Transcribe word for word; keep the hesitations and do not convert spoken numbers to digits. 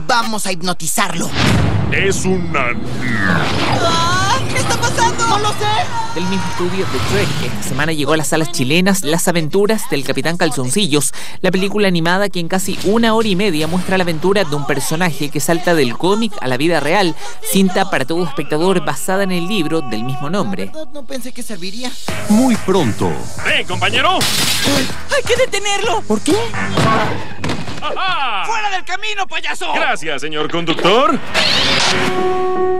Vamos a hipnotizarlo. Es una... ¡Ah! ¿Qué está pasando? ¡No lo sé! Del mismo estudio de Trek, esta semana llegó a las salas chilenas Las aventuras del Capitán Calzoncillos, la película animada que en casi una hora y media muestra la aventura de un personaje que salta del cómic a la vida real, cinta para todo espectador basada en el libro del mismo nombre. La verdad, no pensé que serviría. Muy pronto. ¡Eh, compañero! ¡Hay que detenerlo! ¿Por qué? ¡Ajá! ¡Fuera del camino, payaso! Gracias, señor conductor.